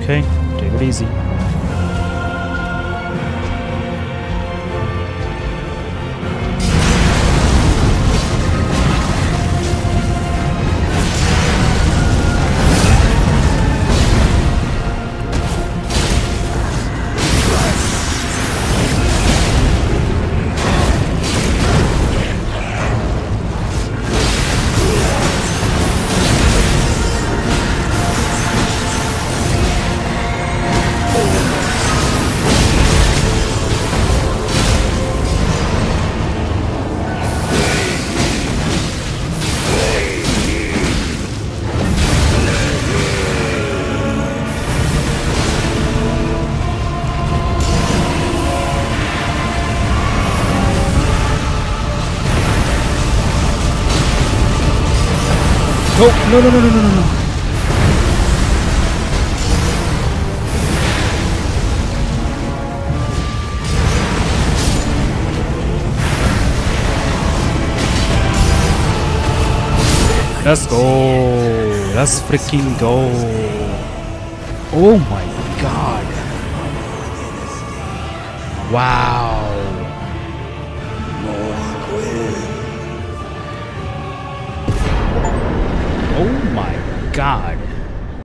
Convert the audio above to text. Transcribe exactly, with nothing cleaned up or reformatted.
Okay, take it easy. Oh, no, no, no, no, no, no, no. Let's go. Let's freaking go. Oh my god. Wow. Oh my god.